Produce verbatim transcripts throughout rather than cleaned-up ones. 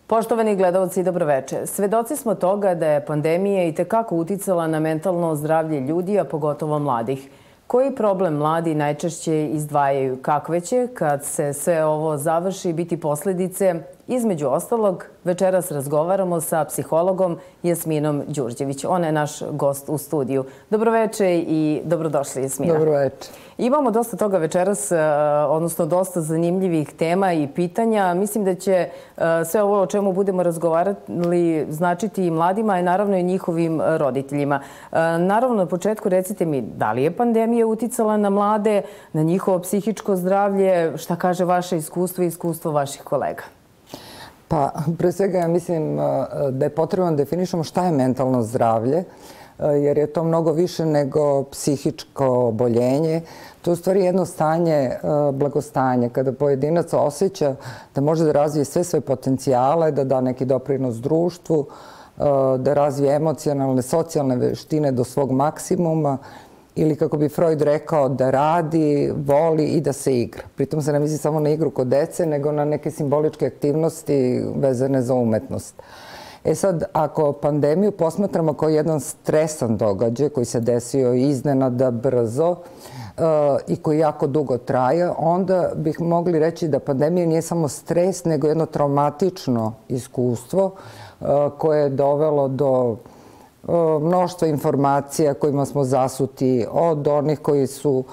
Poštovani gledalci, dobroveče. Svedoci smo toga da je pandemija itekako uticala na mentalno zdravlje ljudi, a pogotovo mladih. Koji problem mladi najčešće izdvajaju? Kakve će, kad se sve ovo završi, biti posledice? Između ostalog, večeras razgovaramo sa psihologom Jasminom Đurđević. Ona je naš gost u studiju. Dobroveče i dobrodošli, Jasmina. Dobroveče. Imamo dosta toga večeras, odnosno dosta zanimljivih tema i pitanja. Mislim da će sve ovo o čemu budemo razgovarali značiti i mladima, i naravno i njihovim roditeljima. Naravno, na početku recite mi, da li je pandemija uticala na mlade, na njihovo psihičko zdravlje? Šta kaže vaše iskustvo i iskustvo vaših kolega? Pa, pre svega ja mislim da je potrebno da definišemo šta je mentalno zdravlje, jer je to mnogo više nego psihičko oboljenje. To je u stvari jedno stanje blagostanja, kada pojedinac osjeća da može da razvije sve svoje potencijale, da da neki doprinos društvu, da razvije emocionalne, socijalne veštine do svog maksimuma, ili kako bi Freud rekao, da radi, voli i da se igra. Pritom se ne misli samo na igru kod dece, nego na neke simboličke aktivnosti vezane za umetnost. E sad, ako pandemiju posmatramo kao jedan stresan događaj koji se desio iznenada, brzo i koji jako dugo traje, onda bih mogli reći da pandemija nije samo stres, nego jedno traumatično iskustvo koje je dovelo do mnoštvo informacija kojima smo zasuti, od onih koji su,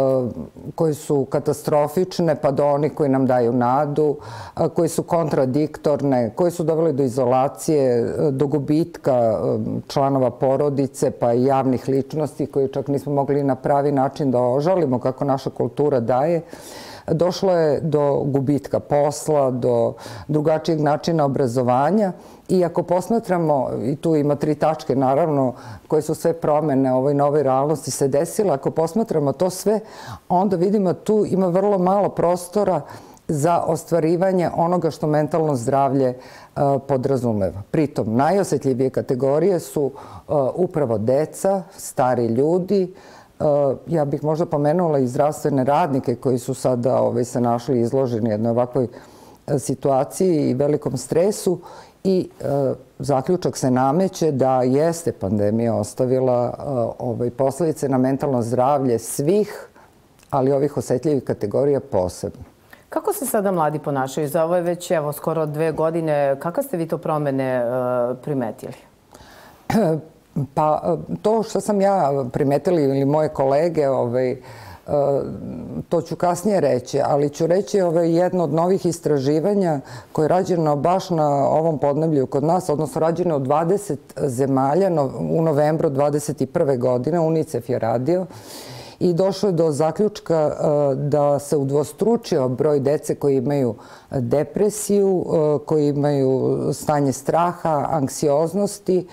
koji su katastrofične pa do onih koji nam daju nadu, koji su kontradiktorne, koji su doveli do izolacije, do gubitka članova porodice pa i javnih ličnosti koji čak nismo mogli na pravi način da ožalimo kako naša kultura daje. Došlo je do gubitka posla, do drugačijeg načina obrazovanja i ako posmatramo, i tu ima tri tačke naravno, koje su sve promene ovoj novoj realnosti se desile, ako posmatramo to sve, onda vidimo tu ima vrlo malo prostora za ostvarivanje onoga što mentalno zdravlje podrazumeva. Pritom, najosetljivije kategorije su upravo deca, stari ljudi. Ja bih možda pomenula i zdravstvene radnike koji su sada se našli izloženi jednoj ovakvoj situaciji i velikom stresu i zaključak se nameće da jeste pandemija ostavila posledice na mentalno zdravlje svih, ali ovih osetljivih kategorija posebno. Kako se sada mladi ponašaju? Za ovo je već evo skoro dve godine. Kakve ste vi to promene primetili? Pa to što sam ja primetila ili moje kolege, to ću kasnije reći, ali ću reći jedno od novih istraživanja koje je rađeno baš na ovom podneblju kod nas, odnosno rađeno u dvadeset zemalja u novembru dvadeset prve. godine, UNICEF je radio i došlo je do zaključka da se udvostručio broj dece koji imaju depresiju, koji imaju stanje straha, anksioznosti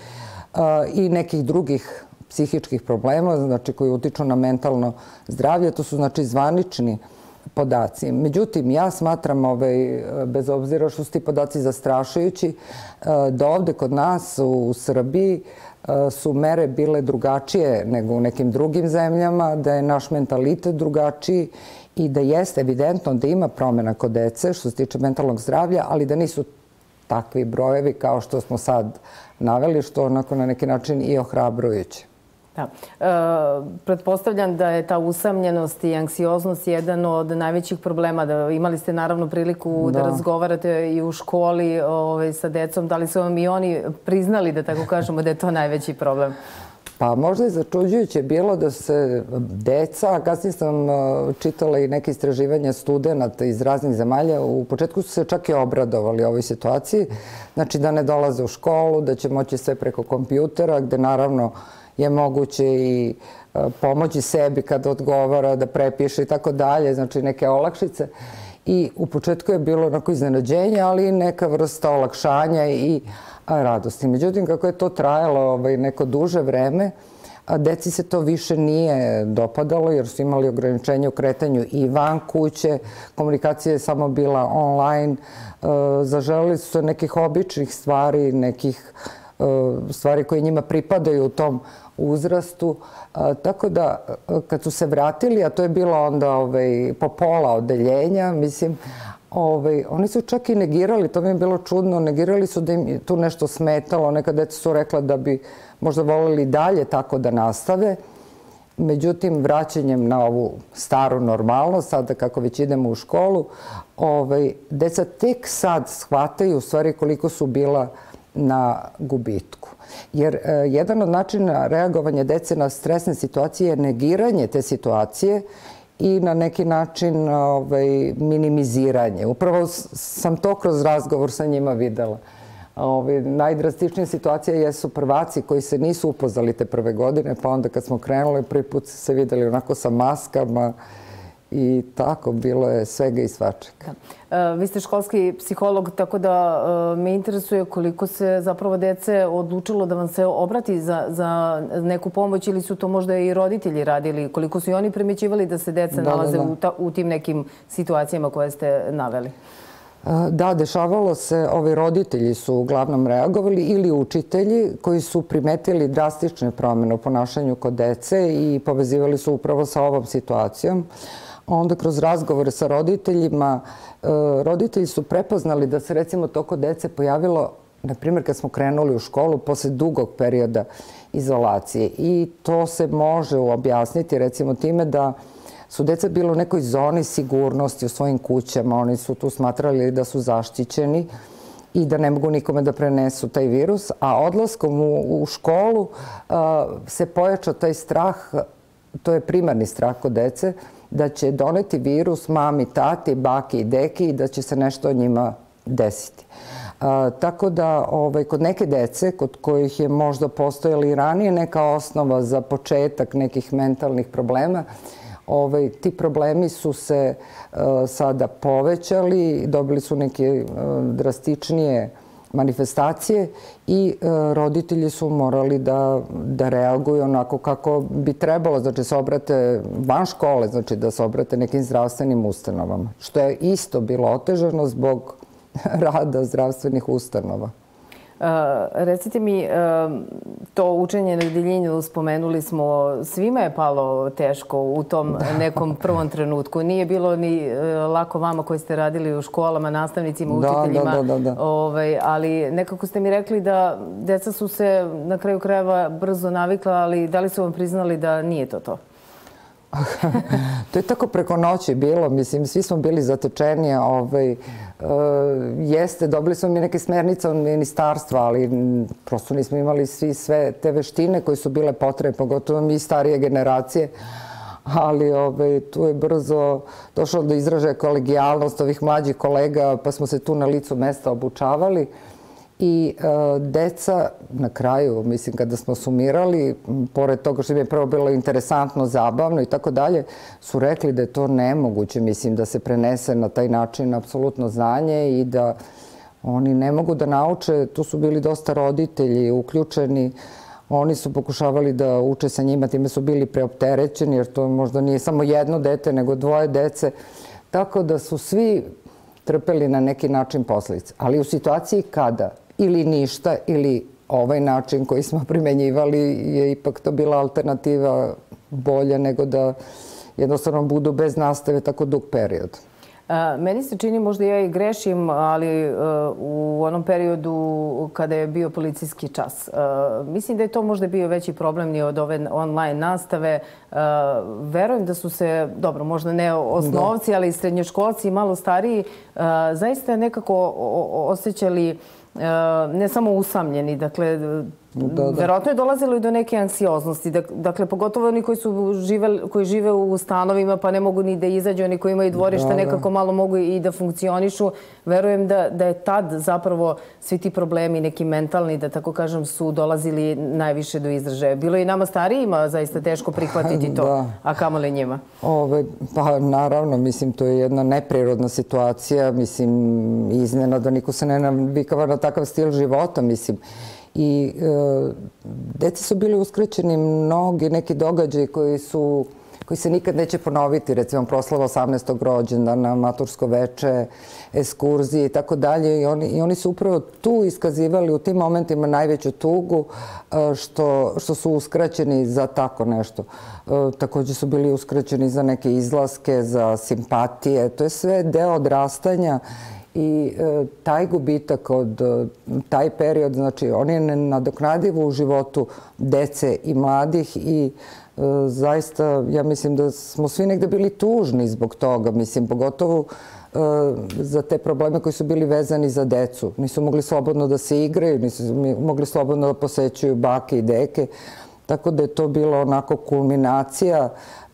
i nekih drugih psihičkih problema, znači koji utiču na mentalno zdravlje. To su znači zvanični podaci. Međutim, ja smatram, bez obzira što su ti podaci zastrašujući, da ovde kod nas u Srbiji su mere bile drugačije nego u nekim drugim zemljama, da je naš mentalitet drugačiji i da jeste evidentno da ima promjena kod dece što se tiče mentalnog zdravlja, ali da nisu takvi brojevi kao što smo sad naveli, što onako na neki način i ohrabrujuće. Da. Pretpostavljam da je ta usamljenost i anksioznost jedan od najvećih problema. Imali ste naravno priliku da razgovarate i u školi sa decom. Da li su vam i oni priznali, da tako kažemo, da je to najveći problem? Pa možda je začuđujuće bilo da se deca, a kasnije sam čitala i neke istraživanja studenta iz raznih zemalja, u početku su se čak i obradovali ovoj situaciji, znači da ne dolaze u školu, da će moći sve preko kompjutera, gde naravno je moguće i pomoći sebi kad odgovara, da prepiše i tako dalje, znači neke olakšice. I u početku je bilo onako iznenađenje, ali i neka vrsta olakšanja i radosti. Međutim, kako je to trajalo neko duže vreme, deci se to više nije dopadalo jer su imali ograničenje u kretanju i van kuće, komunikacija je samo bila online, zaželeli su se nekih običnih stvari, nekih stvari koje njima pripadaju u tom uzrastu. Tako da, kad su se vratili, a to je bilo onda po pola odeljenja, mislim, Ove, oni su čak i negirali, to mi je bilo čudno, negirali su da im tu nešto smetalo. Neka deca su rekla da bi možda voljeli dalje tako da nastave. Međutim, vraćanjem na ovu staru normalnost, sada kako već idemo u školu, ove, deca tek sad shvataju u stvari koliko su bila na gubitku. Jer e, jedan od načina reagovanja dece na stresne situacije je negiranje te situacije i na neki način ovaj, minimiziranje. Upravo sam to kroz razgovor sa njima videla. Ovaj, najdrastičnija situacija jesu prvaci koji se nisu upoznali te prve godine, pa onda kad smo krenuli, prvi put se videli onako sa maskama i tako, bilo je svega i svačega. Da. Vi ste školski psiholog, tako da me interesuje koliko se zapravo dece odlučilo da vam se obrati za, za neku pomoć ili su to možda i roditelji radili, koliko su i oni primećivali da se deca da, nalaze da, da. U, ta, u tim nekim situacijama koje ste naveli? Da, dešavalo se, ovi roditelji su uglavnom reagovali ili učitelji koji su primetili drastične promjene u ponašanju kod dece i povezivali su upravo sa ovom situacijom. Onda kroz razgovore sa roditeljima, roditelji su prepoznali da se recimo to kod dece pojavilo, na primjer kad smo krenuli u školu, posle dugog perioda izolacije. I to se može objasniti recimo time da su deca bila u nekoj zoni sigurnosti u svojim kućama. Oni su tu smatrali da su zaštićeni i da ne mogu nikome da prenesu taj virus. A odlaskom u, u školu a, se pojača taj strah, to je primarni strah kod dece, da će doneti virus mami, tati, baki i deki i da će se nešto od njima desiti. A, tako da ovaj, kod neke dece, kod kojih je možda postojala i ranije neka osnova za početak nekih mentalnih problema, ovaj, ti problemi su se uh, sada povećali, dobili su neke uh, drastičnije manifestacije i uh, roditelji su morali da, da reaguju onako kako bi trebalo, znači se obrate van škole, znači da se obrate nekim zdravstvenim ustanovama, što je isto bilo otežano zbog rada zdravstvenih ustanova. Uh, recite mi, uh, to učenje na daljinu, spomenuli smo, svima je palo teško u tom nekom prvom trenutku. Nije bilo ni uh, lako vama koji ste radili u školama, nastavnicima, učiteljima. Da, da, da, da. Ovaj, ali nekako ste mi rekli da deca su se na kraju krajeva brzo navikla, ali da li su vam priznali da nije to to? To je tako preko noći bilo, mislim, svi smo bili zatečeni, ovaj, uh, jeste, dobili smo mi neke smernice od ministarstva, ali prosto nismo imali svi sve te veštine koje su bile potrebne, pogotovo mi starije generacije, ali ovaj, tu je brzo došlo do izražaja kolegijalnost ovih mlađih kolega, pa smo se tu na licu mesta obučavali. I uh, deca na kraju, mislim, kada smo sumirali, pored toga što im je prvo bilo interesantno, zabavno i tako dalje, su rekli da je to nemoguće, mislim, da se prenese na taj način apsolutno znanje i da oni ne mogu da nauče. Tu su bili dosta roditelji uključeni, oni su pokušavali da uče sa njima, time su bili preopterećeni, jer to možda nije samo jedno dete, nego dvoje dece. Tako da su svi trpeli na neki način posljedice. Ali u situaciji kada ili ništa, ili ovaj način koji smo primenjivali je ipak to bila alternativa bolja nego da jednostavno budu bez nastave tako dug period. Meni se čini, možda ja i grešim, ali u onom periodu kada je bio policijski čas. Mislim da je to možda bio veći problem ni od ove online nastave. Verujem da su se, dobro, možda ne osnovci, ali i srednjoškolci i malo stariji, zaista nekako osjećali ne samo usamljeni, dakle, da, da. Verovatno je dolazilo i do neke anksioznosti. Dakle, pogotovo oni koji, su žive, koji žive u stanovima pa ne mogu ni da izađu, oni koji imaju dvorišta da, nekako malo mogu i da funkcionišu. Verujem da, da je tad zapravo svi ti problemi, neki mentalni, da tako kažem, su dolazili najviše do izražaja. Bilo je i nama starijima zaista teško prihvatiti to, da. A kamoli njima? Ove, pa naravno, mislim, to je jedna neprirodna situacija. Mislim, iznenada niko se ne navikava na takav stil života, mislim. I e, deci su bili uskraćeni mnogi neki događaji koji su koji se nikad neće ponoviti, recimo proslava osamnaestog rođendana, matursko veče, ekskurzije i tako dalje. I oni su upravo tu iskazivali u tim momentima najveću tugu što su uskraćeni za tako nešto. Također su bili uskraćeni za neke izlaske, za simpatije. To je sve deo odrastanja i taj gubitak od taj period, znači on je nenadoknadiv u životu dece i mladih i zaista ja mislim da smo svi negde bili tužni zbog toga, mislim pogotovo za te probleme koji su bili vezani za decu. Nisu mogli slobodno da se igraju, nisu mogli slobodno da posećuju bake i deke, tako da je to bilo onako kulminacija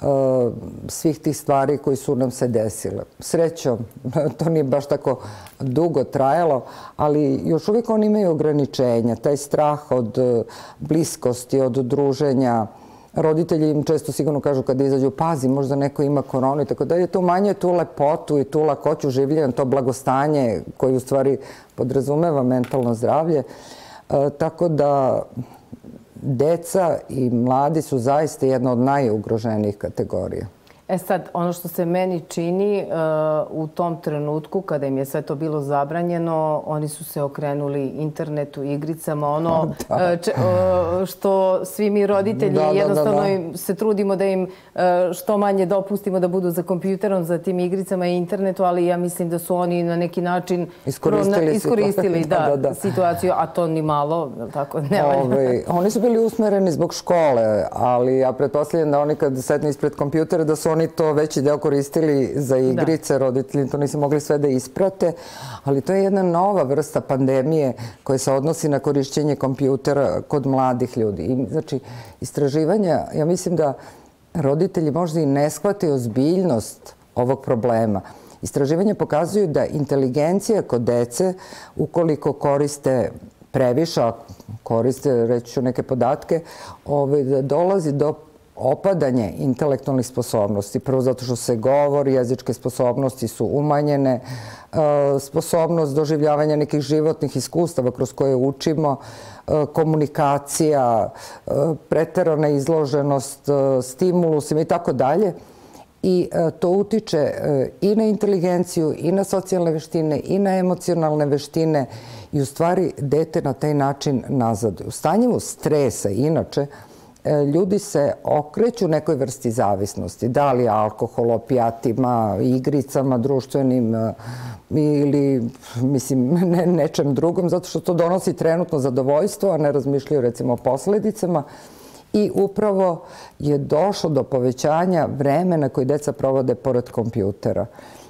svih tih stvari koji su nam se desile. Srećom, to nije baš tako dugo trajalo, ali još uvijek oni imaju ograničenja, taj strah od bliskosti, od druženja. Roditelji im često sigurno kažu kada izađu, pazi, možda neko ima koronu i tako dalje. To umanjuje tu lepotu i tu lakoću življenja, to blagostanje koje u stvari podrazumeva mentalno zdravlje. Tako da deca i mladi su zaista jedna od najugroženijih kategorija. E sad, ono što se meni čini u tom trenutku, kada im je sve to bilo zabranjeno, oni su se okrenuli internetu, igricama, ono što svi mi roditelji jednostavno se trudimo da im što manje dopustimo da budu za kompjuterom, za tim igricama i internetu, ali ja mislim da su oni na neki način iskoristili situaciju, a to ni malo, tako, ne valja. Oni su bili usmereni zbog škole, ali ja pretpostavljam da oni kad sednu ispred kompjutera da su oni to veći deo koristili za igrice, roditelji to nisu mogli sve da isprate, ali to je jedna nova vrsta pandemije koja se odnosi na korišćenje kompjutera kod mladih ljudi. Znači, istraživanja, ja mislim da roditelji možda i ne shvate ozbiljnost ovog problema. Istraživanja pokazuju da inteligencija kod dece, ukoliko koriste previše, koriste, reći ću neke podatke, da dolazi do opadanje intelektualnih sposobnosti. Prvo zato što se govori, jezičke sposobnosti su umanjene, sposobnost doživljavanja nekih životnih iskustava kroz koje učimo, komunikacija, preterana izloženost stimulusima i tako dalje. I to utiče i na inteligenciju, i na socijalne veštine, i na emocionalne veštine i u stvari dete na taj način nazaduje. U stanju stresa, inače, ljudi se okreću nekoj vrsti zavisnosti, da li alkohol, opijatima, igricama, društvenim ili, mislim, nečem drugom, zato što to donosi trenutno zadovoljstvo, a ne razmišljaju, recimo, o posledicama. I upravo je došlo do povećanja vremena koje deca provode pored kompjutera.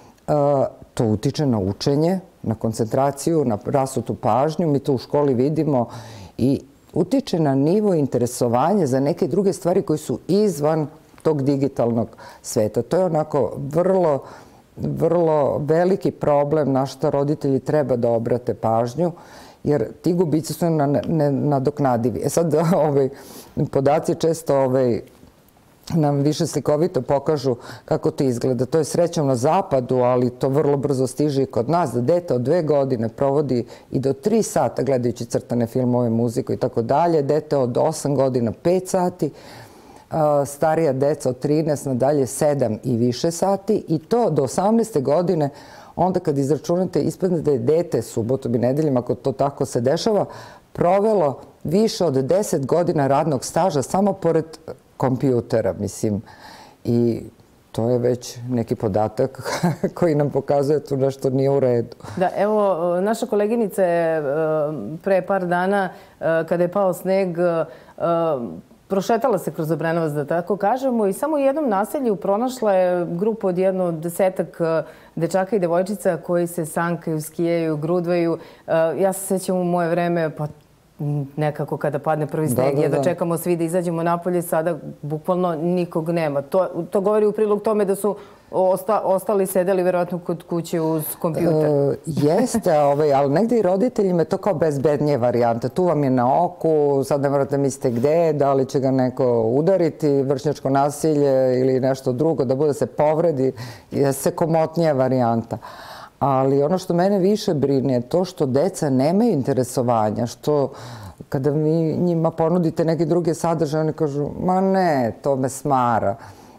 To utiče na učenje, na koncentraciju, na rasutu pažnju. Mi to u školi vidimo i utiče na nivo interesovanja za neke druge stvari koji su izvan tog digitalnog sveta. To je onako vrlo, vrlo veliki problem na što roditelji treba da obrate pažnju, jer ti gubici su nenadoknadivi. E sad, podaci često nam više slikovito pokažu kako to izgleda. To je srećom na zapadu, ali to vrlo brzo stiže i kod nas, da dete od dve godine provodi i do tri sata gledajući crtane filmove, muziku i tako dalje. Dete od osam godina pet sati, starija deca od trinaest nadalje sedam i više sati i to do osamnaeste godine. Onda kad izračunate, ispadne da je dete subotom i nedeljom, ako to tako se dešava, provelo više od deset godina radnog staža samo pored kompjutera, mislim. I to je već neki podatak koji nam pokazuje tu nešto nije u redu. Da, evo, naša koleginica je pre par dana, kada je pao sneg, prošetala se kroz Obrenovac, da tako kažemo, i samo u jednom naselju pronašla je grupu od jedno desetak dečaka i devojčica koji se sankaju, skijaju, grudvaju. Ja se sećam u moje vreme, pa nekako kada padne prvi sneg, jedva čekamo svi da izađemo napolje, sada bukvalno nikog nema. To govori u prilog tome da su ostali sedeli verovatno kod kuće uz kompjuter. Jeste, ali negde i roditeljima je to kao bezbednije varijanta. Tu vam je na oku, sad ne morate mislite gde, da li će ga neko udariti, vršnjačko nasilje ili nešto drugo, da bude se povredi, je se komotnija varijanta. Ali ono što mene više brine je to što deca nemaju interesovanja, što kada vi njima ponudite neke druge sadržaje, oni kažu, ma ne, to me smara.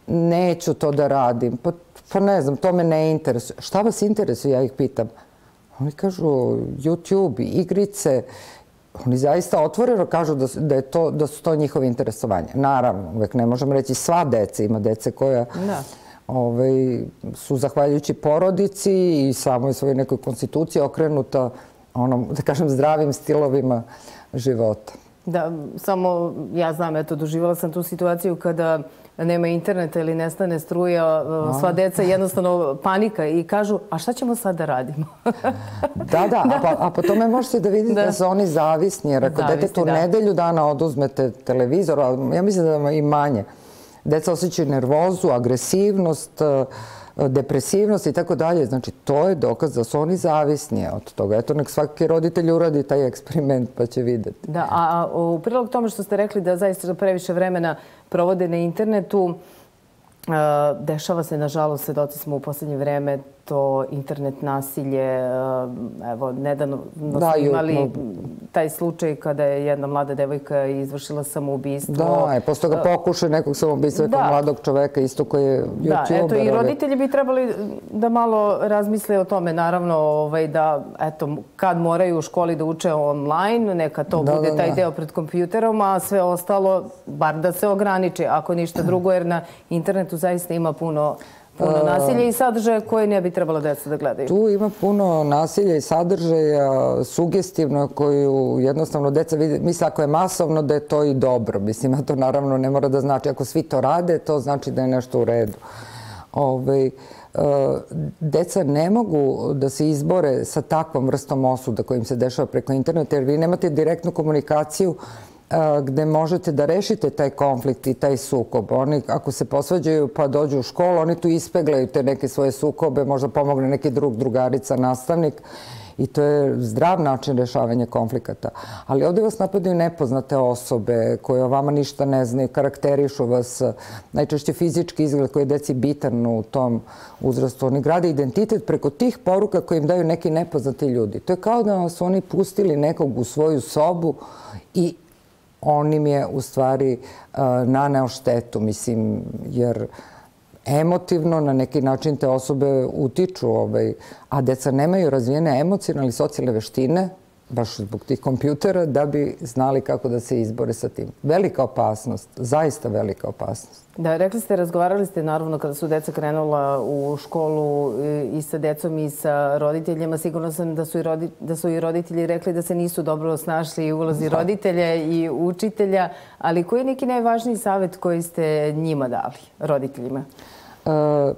neću to da radim, pa, pa ne znam, to me ne interesuje. Šta vas interesuje, ja ih pitam. Oni kažu YouTube, igrice, oni zaista otvoreno kažu da, da, je to, da su to njihove interesovanja. Naravno, uvek ne možemo reći sva deca, ima dece koja da. Ovaj, su zahvaljujući porodici i samoj svojoj nekoj konstituciji okrenuta onom, da kažem, zdravim stilovima života. Da, samo ja znam, eto, doživjela sam tu situaciju kada nema interneta ili nestane struja, sva deca jednostavno panika i kažu, a šta ćemo sad da radimo? Da, da, a, pa, a po tome možete da vidite da, da su oni zavisni, jer ako detetu da. nedelju dana oduzmete televizor, ja mislim da i manje, deca osjećaju nervozu, agresivnost, depresivnost i tako dalje. Znači, to je dokaz da su oni zavisni od toga. Eto, nek svaki roditelj uradi taj eksperiment pa će videti. Da, a u prilog tome što ste rekli da zaista previše vremena provode na internetu, dešava se, nažalost, svedoci smo u poslednje vreme to internet nasilje. Evo, nedavno smo imali taj slučaj kada je jedna mlada devojka izvršila samoubistvo. Da, posle toga pokušaj nekog samoubistva nekog mladog čoveka, isto koji je youtuber. Da, eto, i roditelji bi trebali da malo razmisle o tome. Naravno, da, eto, kad moraju u školi da uče online, neka to bude taj deo pred kompjuterom, a sve ostalo, bar da se ograniči, ako ništa drugo, jer na internetu zaista ima puno puno nasilja i sadržaja koje ne bi trebalo deca da gledaju. Tu ima puno nasilja i sadržaja sugestivno koju jednostavno deca misle ako je masovno da je to i dobro. Mislim, a to naravno ne mora da znači. Ako svi to rade, to znači da je nešto u redu. Ove, deca ne mogu da se izbore sa takvom vrstom osuda kojim se dešava preko interneta, jer vi nemate direktnu komunikaciju gde možete da rešite taj konflikt i taj sukob. Oni, ako se posvađaju pa dođu u školu, oni tu ispeglaju te neke svoje sukobe, možda pomogne neki drug, drugarica, nastavnik i to je zdrav način rešavanja konflikata. Ali ovde vas napadaju nepoznate osobe koje o vama ništa ne znaju, karakterišu vas, najčešće fizički izgled koji je deci bitan u tom uzrastu. Oni grade identitet preko tih poruka koje im daju neki nepoznati ljudi. To je kao da su oni pustili nekog u svoju sobu i on im je u stvari naneo štetu, mislim, jer emotivno na neki način te osobe utiču, a deca nemaju razvijene emocionalne i socijalne veštine, baš zbog tih kompjutera, da bi znali kako da se izbore sa tim. Velika opasnost, zaista velika opasnost. Da, rekli ste, razgovarali ste naravno kada su deca krenula u školu i sa decom i sa roditeljima. Sigurno sam da su i, rodi, da su i roditelji rekli da se nisu dobro snašli u ulozi roditelja i učitelja, ali koji je neki najvažniji savjet koji ste njima dali, roditeljima? E,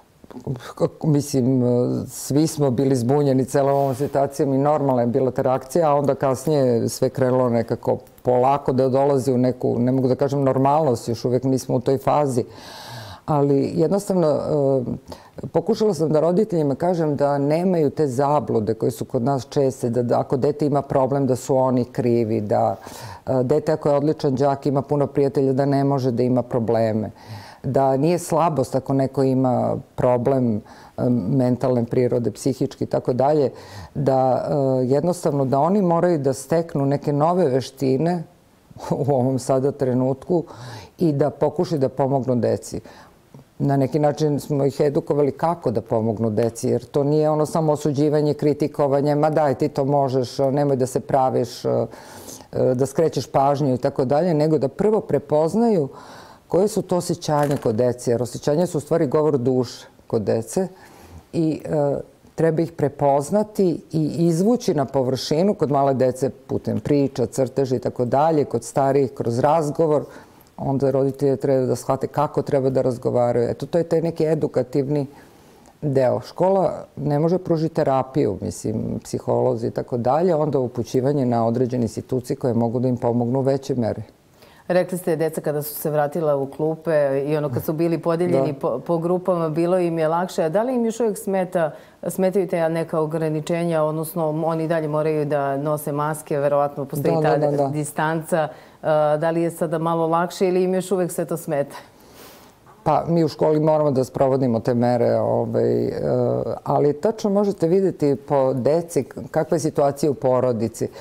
Mislim, svi smo bili zbunjeni celom ovom situacijom i normalna je bila ta reakcija, a onda kasnije sve krenulo nekako polako da dolazi u neku, ne mogu da kažem normalnost, još uvek nismo u toj fazi. Ali jednostavno pokušala sam da roditeljima kažem da nemaju te zablude koje su kod nas česte, da ako dete ima problem da su oni krivi, da dete ako je odličan đak ima puno prijatelja da ne može da ima probleme, da nije slabost ako neko ima problem mentalne prirode, psihički i tako dalje, da jednostavno da oni moraju da steknu neke nove veštine u ovom sada trenutku i da pokušaju da pomognu deci. Na neki način smo ih edukovali kako da pomognu deci, jer to nije ono samo osuđivanje, kritikovanje, ma daj ti to možeš, nemoj da se praviš, da skrećeš pažnju i tako dalje, nego da prvo prepoznaju koje su to osjećanja kod dece, jer osjećanja su u stvari govor duše kod dece i e, treba ih prepoznati i izvući na površinu kod male dece putem priča, crteža i tako dalje, kod starijih kroz razgovor, onda roditelji treba da shvate kako treba da razgovaraju. Eto, to je taj neki edukativni deo. Škola ne može pružiti terapiju, mislim, psiholozi i tako dalje, onda upućivanje na određene institucije koje mogu da im pomognu u većoj meri. Rekli ste, deca kada su se vratila u klupe i ono kad su bili podijeljeni po, po grupama, bilo im je lakše. A da li im još uvijek smeta, smetaju te neka ograničenja, odnosno oni dalje moraju da nose maske, verovatno postoji ta da, da, da. distanca. Da li je sada malo lakše ili im još uvijek sve to smeta? Pa mi u školi moramo da sprovodimo te mere, ovaj, ali tačno možete vidjeti po deci kakva je situacija u porodici.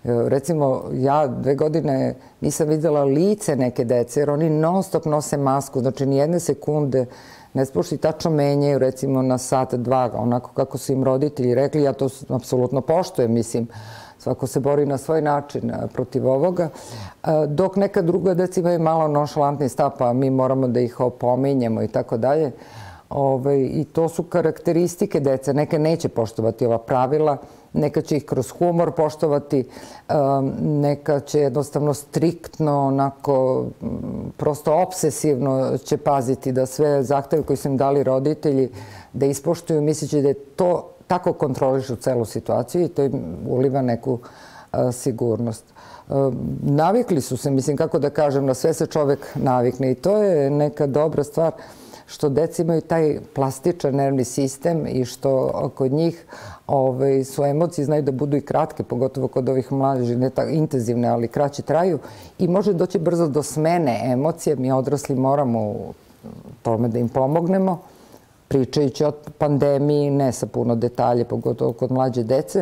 Recimo, ja dve godine nisam videla lice neke dece, jer oni non stop nose masku, znači nijedne sekunde ne spušti, tačno menjaju, recimo na sat, dva, onako kako su im roditelji rekli, ja to apsolutno poštujem, mislim, svako se bori na svoj način protiv ovoga, dok neka druga deca imaju malo nonšalantni stav, pa mi moramo da ih opominjemo i tako dalje. I to su karakteristike dece. Neka neće poštovati ova pravila, neka će ih kroz humor poštovati, neka će jednostavno striktno, onako, prosto obsesivno će paziti da sve zahteve koje su im dali roditelji da ispoštuju, misleći da je to tako kontrolišu celu situaciju i to im uliva neku sigurnost. Navikli su se, mislim, kako da kažem, na sve se čovek navikne i to je neka dobra stvar što deca imaju taj plastičan nervni sistem i što kod njih su emocije znaju da budu i kratke, pogotovo kod ovih mlađih, ne tako intenzivne, ali kraće traju i može doći brzo do smene emocije. Mi odrasli moramo u tome da im pomognemo, pričajući o pandemiji, ne sa puno detalje, pogotovo kod mlađe dece,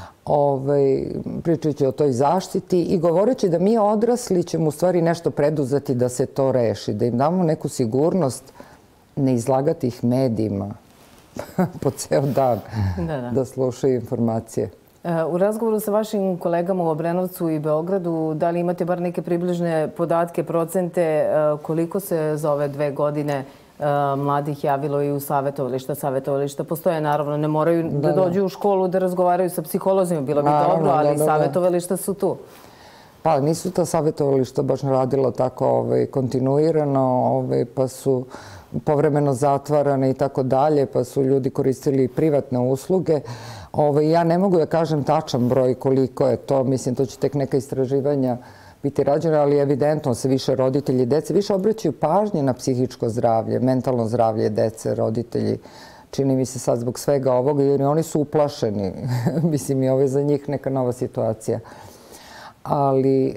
pričajući o toj zaštiti i govoreći da mi odrasli ćemo u stvari nešto preduzeti da se to reši, da im damo neku sigurnost, ne izlagati ih medijima po ceo dan da slušaju informacije. U razgovoru sa vašim kolegama u Obrenovcu i Beogradu, da li imate bar neke približne podatke, procente, koliko se za ove dve godine mladih javilo i u savjetovališta? Savjetovališta postoje, naravno, ne moraju da dođu u školu da razgovaraju sa psiholozima, bilo bi dobro, ali savjetovališta su tu. Pa nisu ta savjetovališta baš radila tako kontinuirano, pa su povremeno zatvarane i tako dalje, pa su ljudi koristili privatne usluge. Ja ne mogu da kažem tačan broj koliko je to, mislim, to će tek neka istraživanja biti rađene, ali evidentno se više roditelji dece više obraćaju pažnje na psihičko zdravlje, mentalno zdravlje dece, roditelji. Čini mi se sad zbog svega ovoga, jer oni su uplašeni. Mislim, i ovo je za njih neka nova situacija. Ali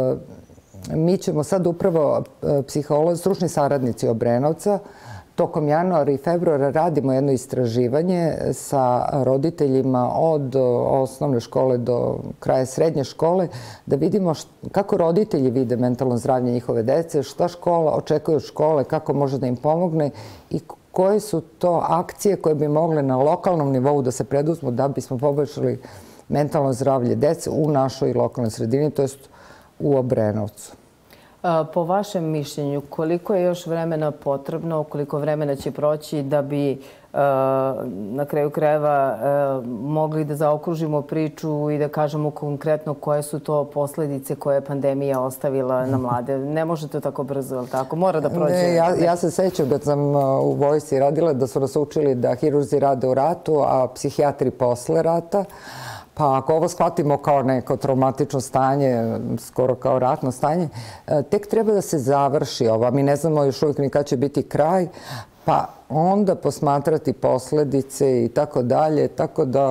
mi ćemo sad upravo psiholozi, stručni saradnici Obrenovca, tokom januara i februara radimo jedno istraživanje sa roditeljima od osnovne škole do kraja srednje škole, da vidimo kako roditelji vide mentalno zdravlje njihove dece, šta škola očekuje od škole, kako može da im pomogne i koje su to akcije koje bi mogle na lokalnom nivou da se preduzmu da bismo poboljšali mentalno zdravlje dece u našoj lokalnoj sredini, to jest u Obrenovcu. Po vašem mišljenju, koliko je još vremena potrebno, koliko vremena će proći da bi na kraju krajeva mogli da zaokružimo priču i da kažemo konkretno koje su to posledice koje je pandemija ostavila na mlade? Ne može to tako brzo, ali tako? Mora da prođe. Ja se sećam da sam u vojsci radila da su nas učili da hirurzi rade u ratu, a psihijatri posle rata. Pa ako ovo shvatimo kao neko traumatično stanje, skoro kao ratno stanje, tek treba da se završi ovo. Mi ne znamo još uvijek ni kad će biti kraj, pa onda posmatrati posledice i tako dalje. Tako da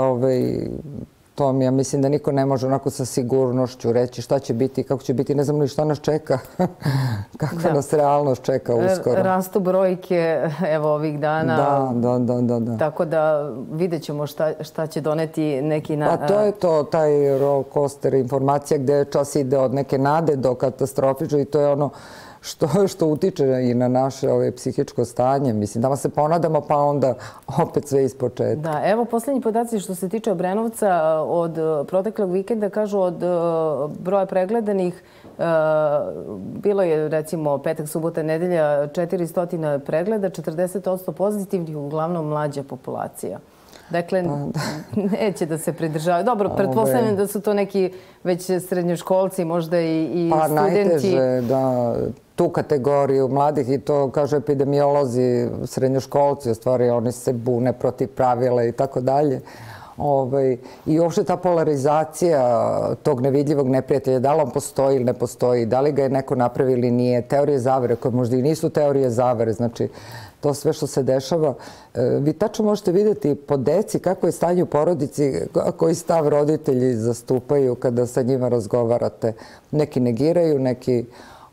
to mi, ja mislim da niko ne može onako sa sigurnošću reći šta će biti, kako će biti. Ne znam ni šta nas čeka, kakva nas realnost čeka uskoro. Rastu brojke, evo, ovih dana. Da, da, da, da. Tako da vidjet ćemo šta će doneti neki... Pa to je to, taj roller coaster informacija gde čas ide od neke nade do katastrofiča i to je ono što utiče i na naše psihičko stanje. Mislim, da se ponadamo, pa onda opet sve iz početka. Da, evo poslednji podaci što se tiče Obrenovca od proteklog vikenda, kažu od broja pregledanih, bilo je recimo petak, subota, nedelja, četiristo pregleda, četrdeset posto pozitivnih, uglavnom mlađa populacija. Dakle, neće da se pridržavaju. Dobro, pretpostavljam da su to neki već srednjoškolci, možda i studenti. Pa najteže da tu kategoriju mladih, i to kažu epidemiolozi, srednjoškolci, u stvari oni se bune protiv pravila i tako dalje. I uopšte ta polarizacija tog nevidljivog neprijatelja, da li on postoji ili ne postoji, da li ga je neko napravio ili nije, teorije zavere, koje možda i nisu teorije zavere, znači to sve što se dešava. Vi tačno možete vidjeti po deci kako je stanje u porodici, koji stav roditelji zastupaju kada sa njima razgovarate. Neki negiraju, neki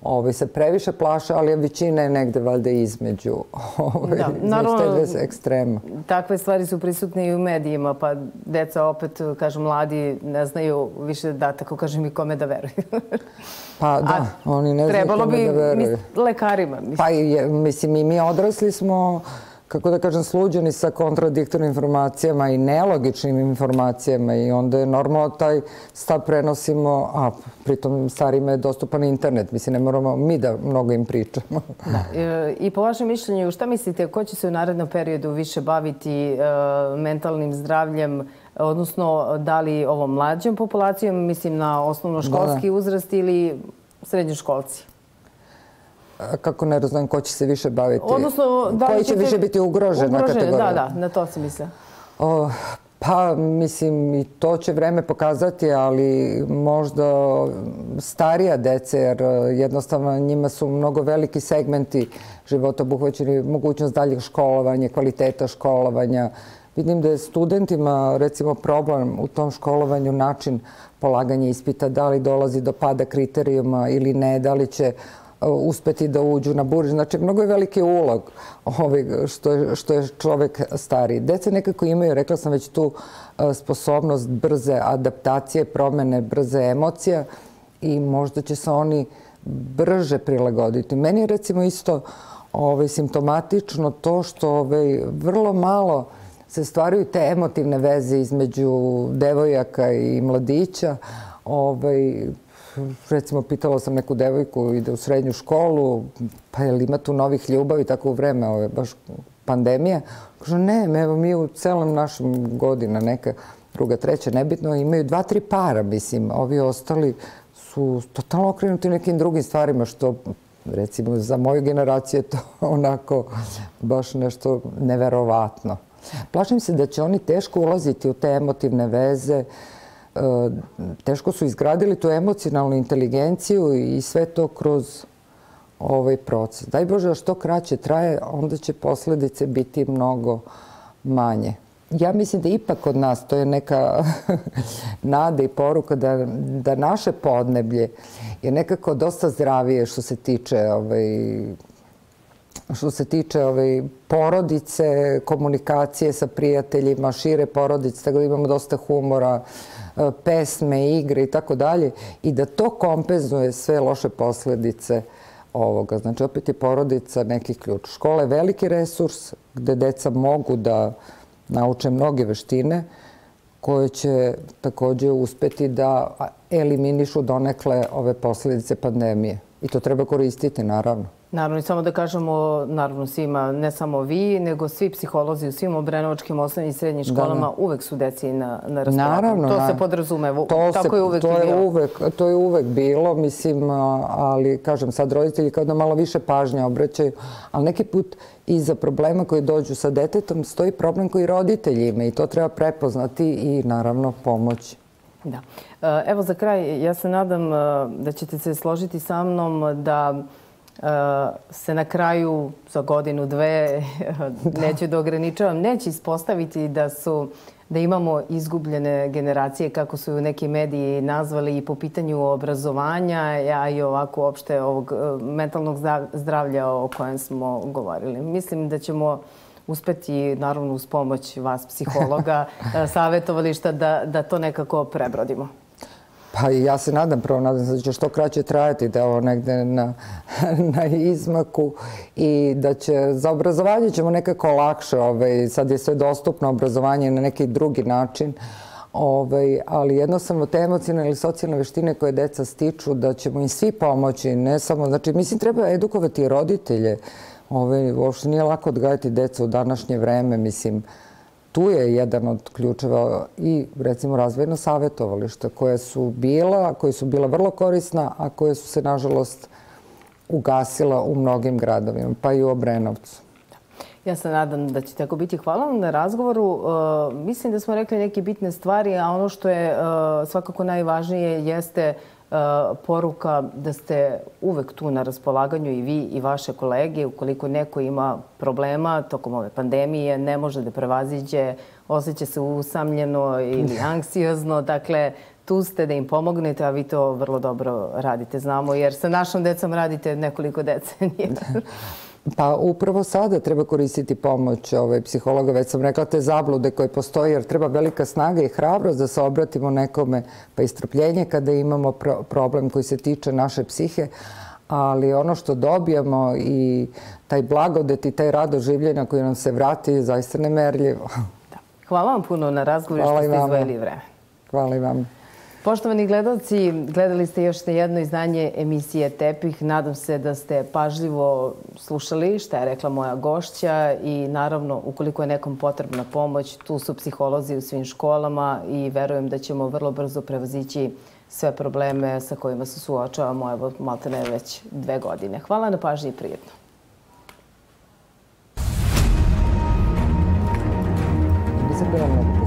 se previše plaše, ali većina je negde valjda između između ekstrema. Takve stvari su prisutne i u medijima, pa deca opet, kažu, mladi ne znaju više da, tako kažem, i kome da veruju. Pa da, oni ne znaju kome da veruju. Trebalo bi lekarima. Pa mislim, i mi odrasli smo, kako da kažem, sluđeni sa kontradiktornim informacijama i nelogičnim informacijama i onda je normalno taj stav prenosimo, a pritom starima je dostupan internet. Mislim, ne moramo mi da mnogo im pričamo. I po vašem mišljenju, šta mislite, ko će se u narednom periodu više baviti mentalnim zdravljem, odnosno da li ovom mlađom populacijom, mislim na osnovnoškolski uzrast ili srednjoškolci? Kako ne razumem ko će se više baviti? Odnosno, da li koji će više biti ugrožena kategorija? Da, da, na to se misle. Pa, mislim, i to će vreme pokazati, ali možda starija deca, jer jednostavno njima su mnogo veliki segmenti života obuhvaćeni, mogućnost daljeg školovanja, kvaliteta školovanja. Vidim da je studentima, recimo, problem u tom školovanju način polaganja ispita, da li dolazi do pada kriterijuma ili ne, da li će uspeti da uđu na burzu. Znači, mnogo je veliki ulog što je čovek stariji. Deca nekako imaju, rekla sam već tu, sposobnost brze adaptacije, promene, brze emocija i možda će se oni brže prilagoditi. Meni je recimo isto simptomatično to što vrlo malo se stvaraju te emotivne veze između devojaka i mladića. Recimo, pitala sam neku devojku, ide u srednju školu, pa je li ima tu novih ljubavi, tako u vreme, ove, baš pandemije. Kažu, ne, evo mi u celom našem godina, neka druga, treća, nebitno, imaju dva, tri para, mislim. Ovi ostali su totalno okrenuti nekim drugim stvarima, što, recimo, za moju generaciju je to onako baš nešto neverovatno. Plašim se da će oni teško ulaziti u te emotivne veze, teško su izgradili tu emocionalnu inteligenciju i sve to kroz ovaj proces. Daj Bože da što kraće traje, onda će posledice biti mnogo manje. Ja mislim da ipak kod nas, to je neka nada i poruka da naše podneblje je nekako dosta zdravije što se tiče što se tiče porodice, komunikacije sa prijateljima, šire porodice, tako da imamo dosta humora, pesme, igre i tako dalje, i da to kompenzuje sve loše posledice ovoga. Znači, opet je porodica neki ključ. Škola je veliki resurs gde deca mogu da nauče mnoge veštine koje će takođe uspeti da eliminišu donekle ove posledice pandemije. I to treba koristiti, naravno. Naravno, i samo da kažemo, naravno svima, ne samo vi, nego svi psiholozi u svim obrenovačkim osnovnim i srednjim školama uvek su deci na raspolaganju. To se podrazume, tako je uvek bilo. To je uvek bilo, mislim, ali, kažem, sad roditelji kao da malo više pažnje obraćaju, ali neki put iza problema koji dođu sa detetom stoji problem koji roditelji imaju i to treba prepoznati i, naravno, pomoći. Da. Evo, za kraj, ja se nadam da ćete se složiti sa mnom da se na kraju za godinu, dve, neću da ograničavam, neće ispostaviti da su da imamo izgubljene generacije, kako su neki mediji nazvali, i po pitanju obrazovanja, a i ovako uopšte ovog mentalnog zdravlja o kojem smo govorili. Mislim da ćemo uspeti, naravno uz pomoć vas, psihologa, savjetovališta, da to nekako prebrodimo. Pa i ja se nadam, prvo nadam se da će što kraće trajati, da je ovo negde na izmaku i da će, za obrazovanje ćemo nekako lakše, sad je sve dostupno obrazovanje na neki drugi način, ali jednostavno te emocionalne ili socijalne veštine koje deca stiču, da ćemo im svi pomoći, ne samo, znači mislim treba edukovati roditelje, uopšte nije lako odgajati deca u današnje vreme, mislim, tu je jedan od ključeva i, recimo, razvojno savjetovališta koje su bila, koje su bila vrlo korisna, a koje su se, nažalost, ugasila u mnogim gradovima, pa i u Obrenovcu. Ja se nadam da će tako biti. Hvala vam na razgovoru. Mislim da smo rekli neke bitne stvari, a ono što je svakako najvažnije jeste poruka da ste uvek tu na raspolaganju i vi i vaše kolege. Ukoliko neko ima problema tokom ove pandemije, ne može da prevaziđe, osjeća se usamljeno ili anksiozno. Dakle, tu ste da im pomognete, a vi to vrlo dobro radite, znamo, jer sa našom decom radite nekoliko decenija. Pa upravo sada treba koristiti pomoć psihologa. Već sam rekla te zablude koje postoje, jer treba velika snaga i hrabrost da se obratimo nekome, pa i strpljenje kada imamo problem koji se tiče naše psihe. Ali ono što dobijamo i taj blagodet i taj rado življenja koji nam se vrati je zaista nemerljivo. Hvala vam puno na razgovoru što ste izdvojili vreme. Hvala i vam. Poštovani gledalci, gledali ste još jedno izdanje emisije Tepih. Nadam se da ste pažljivo slušali šta je rekla moja gošća i naravno, ukoliko je nekom potrebna pomoć, tu su psiholozi u svim školama i verujem da ćemo vrlo brzo prevazići sve probleme sa kojima se suočavamo, evo, maltene već dve godine. Hvala na pažnji i prijetno. Nisam bila mnogo.